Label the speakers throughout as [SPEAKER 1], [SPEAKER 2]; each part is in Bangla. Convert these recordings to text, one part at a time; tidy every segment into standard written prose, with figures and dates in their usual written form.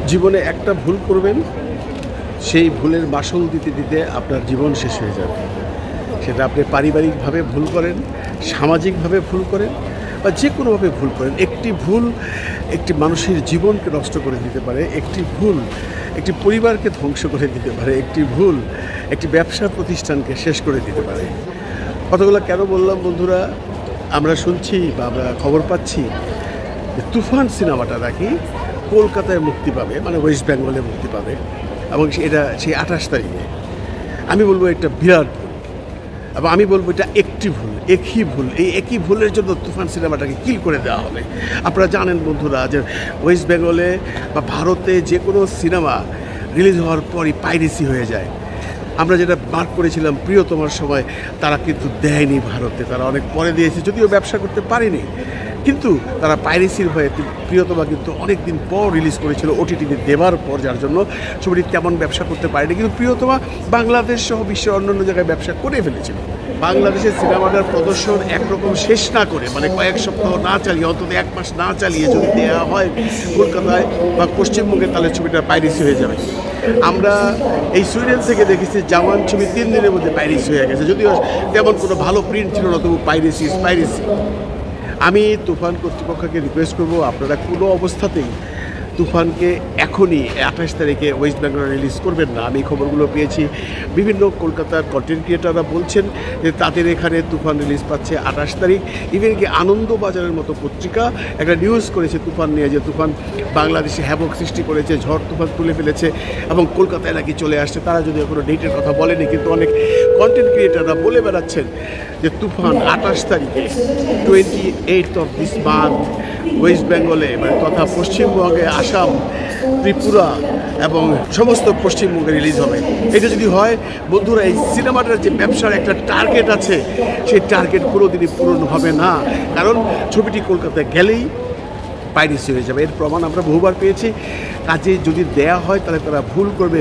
[SPEAKER 1] জীবনে একটা ভুল করবেন, সেই ভুলের মাসুল দিতে দিতে আপনার জীবন শেষ হয়ে যাবে। সেটা আপনি পারিবারিকভাবে ভুল করেন, সামাজিকভাবে ভুল করেন, বা যে কোনোভাবে ভুল করেন। একটি ভুল একটি মানুষের জীবনকে নষ্ট করে দিতে পারে, একটি ভুল একটি পরিবারকে ধ্বংস করে দিতে পারে, একটি ভুল একটি ব্যবসা প্রতিষ্ঠানকে শেষ করে দিতে পারে। কতগুলো কেন বললাম বন্ধুরা, আমরা শুনছি বা আমরা খবর পাচ্ছি যে তুফান সিনেমাটা নাকি কলকাতায় মুক্তি পাবে, মানে ওয়েস্ট বেঙ্গলে মুক্তি পাবে, এবং এটা সেই 28 তারিখে। আমি বলবো এটা বিরাট ভুল, এবং আমি বলবো এটা একটি ভুল, একই ভুল। এই একই ভুলের জন্য তুফান সিনেমাটাকে কিল করে দেওয়া হবে। আপনারা জানেন বন্ধুরা যে ওয়েস্ট বেঙ্গলে বা ভারতে যে কোনো সিনেমা রিলিজ হওয়ার পরই পাইরেসি হয়ে যায়। আমরা যেটা মার্ক করেছিলাম প্রিয়তমার সময়, তারা কিন্তু দেয়নি ভারতে, তারা অনেক পরে দিয়েছে, যদিও ব্যবসা করতে পারেনি, কিন্তু তারা পাইরেসির হয়ে প্রিয়তমা কিন্তু অনেক দিন পর রিলিজ করেছিল ওটিটিতে দেওয়ার পর, যার জন্য ছবিটি তেমন ব্যবসা করতে পারেনি। কিন্তু প্রিয়তমা বাংলাদেশ সহ বিশ্বের অন্যান্য জায়গায় ব্যবসা করে ফেলেছিল। বাংলাদেশের সিনেমাটার প্রদর্শন একরকম শেষ না করে, মানে কয়েক সপ্তাহ না চালিয়ে, অন্তত 1 মাস না চালিয়ে যদি দেওয়া হয় কলকাতায় বা পশ্চিমবঙ্গে, তাহলে ছবিটা পাইরেসি হয়ে যাবে। আমরা এই সুইডেন থেকে দেখেছি জওয়ান ছবি 3 দিনের মধ্যে পাইরেসি হয়ে গেছে, যদিও তেমন কোনো ভালো প্রিন্ট ছিল না, তবু পাইরেসি। আমি তুফান কর্তৃপক্ষকে রিকোয়েস্ট করব, আপনারা কোনো অবস্থাতেই তুফানকে এখনই 28 তারিখে ওয়েস্ট বেঙ্গলে রিলিজ করবেন না। আমি খবরগুলো পেয়েছি, বিভিন্ন কলকাতার কন্টেন্ট ক্রিয়েটাররা বলছেন যে তাদের এখানে তুফান রিলিজ পাচ্ছে 28 তারিখ। ইভেন কি আনন্দবাজারের মতো পত্রিকা একটা নিউজ করেছে তুফান নিয়ে, যে তুফান বাংলাদেশে হ্যাভক সৃষ্টি করেছে, ঝড় তুফান তুলে ফেলেছে এবং কলকাতায় নাকি চলে আসছে। তারা যদিও কোনো ডেটের কথা বলেনি, কিন্তু অনেক কন্টেন্ট ক্রিয়েটাররা বলে বেড়াচ্ছেন যে তুফান 28 তারিখে 28th of this month West বেঙ্গলে, মানে তথা পশ্চিমবঙ্গে, আসাম, ত্রিপুরা এবং সমস্ত পশ্চিমবঙ্গে রিলিজ হবে। এটা যদি হয় বন্ধুরা, এই সিনেমাটার যে ব্যবসার একটা টার্গেট আছে, সেই টার্গেট কোনোদিনই পূরণ হবে না, কারণ ছবিটি কলকাতায় গেলেই পাইরেসি হয়ে যাবে। এর প্রমাণ আমরা বহুবার পেয়েছি। কাজে যদি দেয়া হয় তাহলে তারা ভুল করবে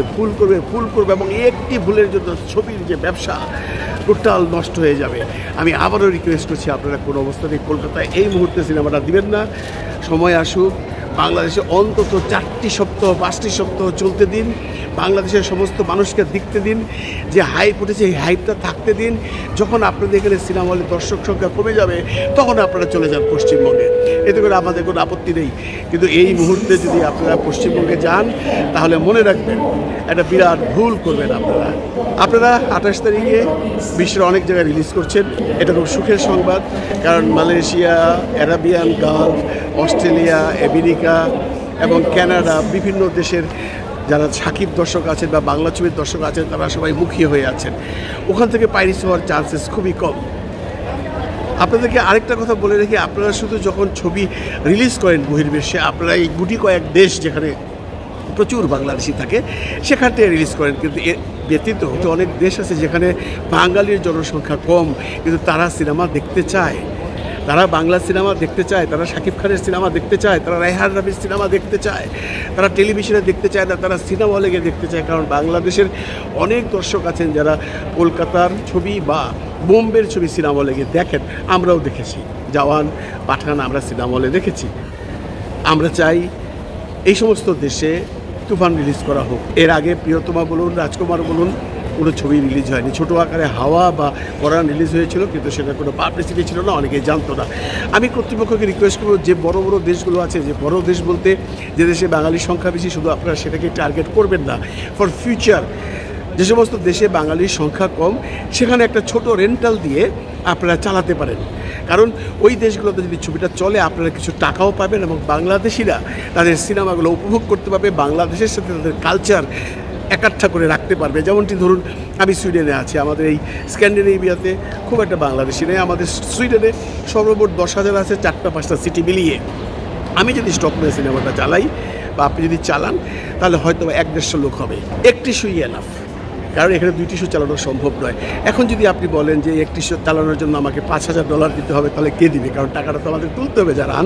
[SPEAKER 1] এবং একটি ভুলের জন্য ছবির যে ব্যবসা টোটাল নষ্ট হয়ে যাবে। আমি আবারও রিকোয়েস্ট করছি, আপনারা কোনো অবস্থাতেই কলকাতায় এই মুহূর্তে সিনেমাটা দিবেন না। সময় আসুক, বাংলাদেশে অন্তত 4টি সপ্তাহ 5টি সপ্তাহ চলতে দিন, বাংলাদেশের সমস্ত মানুষকে দেখতে দিন, যে হাইপ উঠেছে এই হাইপটা থাকতে দিন। যখন আপনাদের এখানে সিনেমা হলে দর্শক সংখ্যা কমে যাবে, তখন আপনারা চলে যান পশ্চিমবঙ্গে, এতে করে আমাদের কোনো আপত্তি নেই। কিন্তু এই মুহূর্তে যদি আপনারা পশ্চিমবঙ্গে যান, তাহলে মনে রাখবেন একটা বিরাট ভুল করবেন আপনারা 28 তারিখে বিশ্বের অনেক জায়গায় রিলিজ করছেন। এটা খুব সুখের সংবাদ, কারণ Malaysia, Arabian Gulf, Australia, America এবং কানাডা, বিভিন্ন দেশের যারা সাকিব দর্শক আছেন বা বাংলা ছবির দর্শক আছেন, তারা সবাই মুখিয়ে হয়ে আছেন। ওখান থেকে পাইরেসি হওয়ার চান্সেস খুবই কম। আপনাদেরকে আরেকটা কথা বলে রেখে, আপনারা শুধু যখন ছবি রিলিজ করেন বহির্বিশ্বে, আপনারা এই গুটি কয়েক দেশ যেখানে প্রচুর বাংলাদেশি থাকে সেখান থেকে রিলিজ করেন, কিন্তু এর ব্যতীত অনেক দেশ আছে যেখানে বাঙালির জনসংখ্যা কম, কিন্তু তারা সিনেমা দেখতে চায়, তারা বাংলা সিনেমা দেখতে চায়, তারা শাকিব খানের সিনেমা দেখতে চায়, তারা রায়হান রাফির সিনেমা দেখতে চায়, তারা টেলিভিশনে দেখতে চায় না, তারা সিনেমা হলে গিয়ে দেখতে চায়। কারণ বাংলাদেশের অনেক দর্শক আছেন যারা কলকাতার ছবি বা বোম্বের ছবি সিনেমা হলে গিয়ে দেখেন। আমরাও দেখেছি, জওয়ান, পাঠান আমরা সিনেমা হলে দেখেছি। আমরা চাই এই সমস্ত দেশে তুফান রিলিজ করা হোক। এর আগে প্রিয়তমা বলুন, রাজকুমার বলুন, কোনো ছবি রিলিজ হয়নি। ছোটো আকারে হাওয়া বা পরাণ রিলিজ হয়েছিল, কিন্তু সেটা কোনো পাবলিসিটি ছিল না, অনেকেই জানতো না। আমি কর্তৃপক্ষকে রিকোয়েস্ট করব, যে বড় বড় দেশগুলো আছে, যে বড় দেশ বলতে যে দেশে বাঙালির সংখ্যা বেশি, শুধু আপনারা সেটাকে টার্গেট করবেন না। ফর ফিউচার যে সমস্ত দেশে বাঙালির সংখ্যা কম, সেখানে একটা ছোট রেন্টাল দিয়ে আপনারা চালাতে পারেন, কারণ ওই দেশগুলোতে যদি ছবিটা চলে আপনারা কিছু টাকাও পাবেন এবং বাংলাদেশিরা তাদের সিনেমাগুলো উপভোগ করতে পারবে, বাংলাদেশের সাথে তাদের কালচার একাঠা করে রাখতে পারবে। যেমনটি ধরুন, আমি সুইডেনে আছি, আমাদের এই স্ক্যান্ডিনেভিয়াতে খুব একটা বাংলাদেশি নেই। আমাদের সুইডেনে সর্বমোট 10,000 আছে, 4-5টা সিটি মিলিয়ে। আমি যদি স্টক নিয়ে সিনেমাটা চালাই বা আপনি যদি চালান, তাহলে হয়তো 1-150 লোক হবে। একটি শুই এনাফ, কারণ এখানে 2টি শো চালানো সম্ভব নয়। এখন যদি আপনি বলেন যে একটি শো চালানোর জন্য আমাকে $5,000 দিতে হবে, তাহলে কে দিবে? কারণ টাকাটা তো আমাদের তুলতে হবে। যারা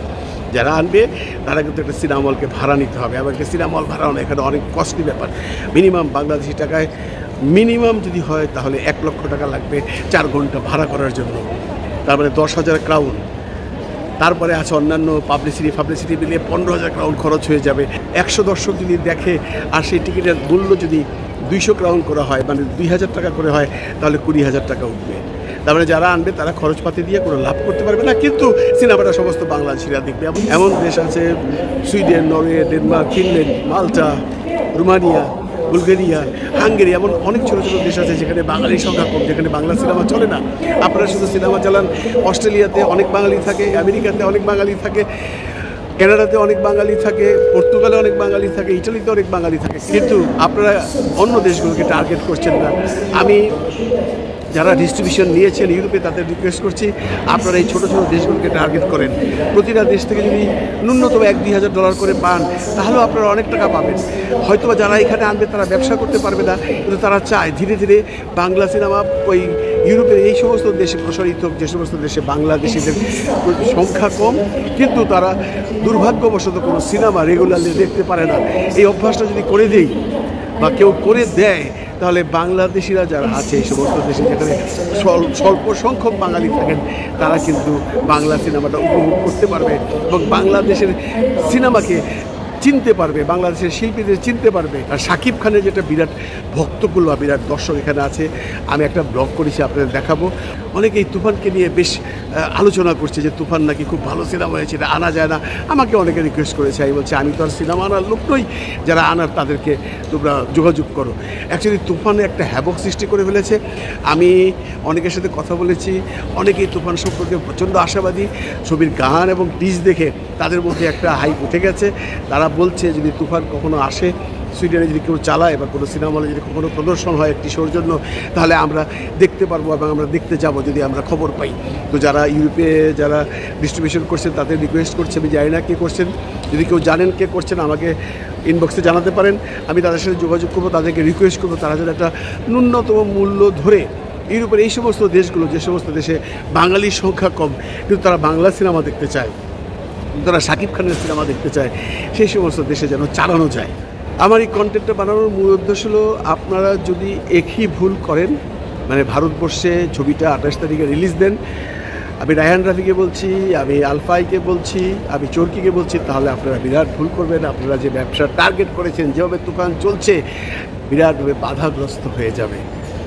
[SPEAKER 1] আনবে তারা কিন্তু একটা সিনেমা হলকে ভাড়া নিতে হবে, এবং একটা সিনেমা হল ভাড়াও না, এখানে অনেক কস্টলি ব্যাপার। মিনিমাম বাংলাদেশি টাকায় মিনিমাম যদি হয় তাহলে 1 লক্ষ টাকা লাগবে 4 ঘন্টা ভাড়া করার জন্য। তারপরে 10,000 ক্রাউন তারপরে আছে অন্যান্য পাবলিসিটি মিলিয়ে 15,000 ক্রাউন খরচ হয়ে যাবে। 100 দর্শক যদি দেখে আর সেই টিকিটের মূল্য যদি 200 ক্রাউন করা হয়, মানে 2,000 টাকা করে হয়, তাহলে 20,000 টাকা উঠবে। তারপরে যারা আনবে তারা খরচপাতি দিয়ে কোনো লাভ করতে পারবে না, কিন্তু সিনেমাটা সমস্ত বাংলাদেশিরা দেখবে। এমন দেশ আছে Sweden, Norway, Denmark, Finland, Malta, Romania, Bulgaria, Hungary, এমন অনেক ছোটো ছোটো দেশ আছে যেখানে বাঙালির সংখ্যা কম, যেখানে বাংলা সিনেমা চলে না। আপনারা শুধু সিনেমা চালান, অস্ট্রেলিয়াতে অনেক বাঙালি থাকে, আমেরিকাতে অনেক বাঙালি থাকে, কানাডাতে অনেক বাঙালি থাকে, পর্তুগালে অনেক বাঙালি থাকে, ইটালিতে অনেক বাঙালি থাকে, কিন্তু আপনারা অন্য দেশগুলোকে টার্গেট করছেন না। আমি যারা ডিস্ট্রিবিউশন নিয়েছেন ইউরোপে তাদের রিকোয়েস্ট করছি, আপনারা এই ছোটো ছোটো দেশগুলোকে টার্গেট করেন। প্রতিটা দেশ থেকে যদি ন্যূনতম $1-2,000 করে পান, তাহলেও আপনারা অনেক টাকা পাবেন। হয়তোবা যারা এখানে আনবে তারা ব্যবসা করতে পারবে না, কিন্তু তারা চায় ধীরে ধীরে বাংলা সিনেমা ওই ইউরোপের এই সমস্ত দেশে প্রসারিত হোক, যে সমস্ত দেশে বাংলাদেশিদের সংখ্যা কম, কিন্তু তারা দুর্ভাগ্যবশত কোনো সিনেমা রেগুলারলি দেখতে পারে না। এই অভ্যাসটা যদি করে দেই বা কেউ করে দেয়, তাহলে বাংলাদেশিরা যারা আছে এই সমস্ত দেশে, যেখানে স্বল্প সংখ্যক বাঙালি থাকেন, তারা কিন্তু বাংলা সিনেমাটা উপভোগ করতে পারবে এবং বাংলাদেশের সিনেমাকে চিনতে পারবে, বাংলাদেশের শিল্পীদের চিনতে পারবে। আর শাকিব খানের যেটা বিরাট ভক্তকুল বা বিরাট দর্শক এখানে আছে, আমি একটা ব্লগ করেছি, আপনাদের দেখাবো। অনেকে এই তুফানকে নিয়ে বেশ আলোচনা করছে যে তুফান নাকি খুব ভালো সিনেমা হয়েছে, এটা আনা যায় না। আমাকে অনেকে রিকোয়েস্ট করেছে, আমি বলছি আমি তো আর সিনেমা আনার লোক নই, যারা আনার তাদেরকে তোমরা যোগাযোগ করো। অ্যাকচুয়ালি তুফানে একটা হ্যাবক সৃষ্টি করে ফেলেছে। আমি অনেকের সাথে কথা বলেছি, অনেকেই তুফান সম্পর্কে প্রচণ্ড আশাবাদী। ছবির গান এবং টিজ দেখে তাদের মধ্যে একটা হাইপ উঠে গেছে। তারা বলছে যদি তুফান কখনো আসে, সুইডেনে যদি কেউ চালায় বা কোনো সিনেমা হলে যদি কখনো প্রদর্শন হয় একটি শোর জন্য, তাহলে আমরা দেখতে পারবো এবং আমরা দেখতে যাব যদি আমরা খবর পাই। তো যারা ইউরোপে যারা ডিস্ট্রিবিউশন করছেন তাদের রিকোয়েস্ট করছে, আমি জানি না কে করছেন, যদি কেউ জানেন কে করছেন আমাকে ইনবক্সে জানাতে পারেন, আমি তাদের সাথে যোগাযোগ করবো, তাদেরকে রিকোয়েস্ট করবো তারা যেন একটা ন্যূনতম মূল্য ধরে ইউরোপের এই সমস্ত দেশগুলো, যে সমস্ত দেশে বাঙালির সংখ্যা কম কিন্তু তারা বাংলা সিনেমা দেখতে চায়, তারা শাকিব খানের সিনেমা দেখতে চায়, সেই সমস্ত দেশে যেন চালানো যায়। আমার এই কন্টেন্টটা বানানোর মূল উদ্দেশ্য হলো, আপনারা যদি একই ভুল করেন, মানে ভারতবর্ষে ছবিটা 28 তারিখে রিলিজ দেন, আমি রায়হান রাফিকে বলছি, আমি আলফাইকে বলছি, আমি চরকিকে বলছি, তাহলে আপনারা বিরাট ভুল করবেন। আপনারা যে ব্যবসা টার্গেট করেছেন, যেভাবে তুফান চলছে, বিরাটভাবে বাধাগ্রস্ত হয়ে যাবে।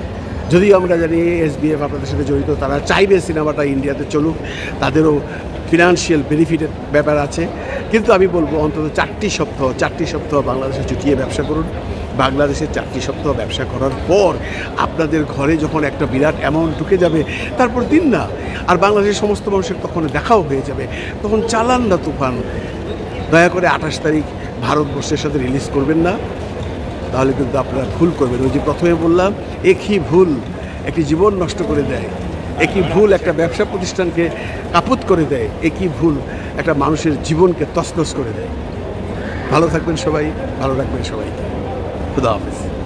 [SPEAKER 1] যদিও আমরা জানি SBF আপনাদের সাথে জড়িত, তারা চাইবে সিনেমাটা ইন্ডিয়াতে চলুক, তাদেরও ফিনান্সিয়াল বেনিফিটের ব্যাপার আছে, কিন্তু আমি বলবো অন্তত 4টি সপ্তাহ বাংলাদেশে চুটিয়ে ব্যবসা করুন। বাংলাদেশে 4টি সপ্তাহ ব্যবসা করার পর আপনাদের ঘরে যখন একটা বিরাট অ্যামাউন্ট ঢুকে যাবে, তারপর দিন না, আর বাংলাদেশের সমস্ত মানুষের তখন দেখাও হয়ে যাবে, তখন চালান না তুফান। দয়া করে 28 তারিখ ভারতবর্ষের সাথে রিলিজ করবেন না, তাহলে কিন্তু আপনারা ভুল করবেন। ওই যে প্রথমে বললাম, একই ভুল একটি জীবন নষ্ট করে দেয়, একই ভুল একটা ব্যবসা প্রতিষ্ঠানকে কাপুত করে দেয়, একই ভুল একটা মানুষের জীবনকে তছনছ করে দেয়। ভালো থাকবেন সবাই, ভালো রাখবেন সবাই। খুদা হাফেজ।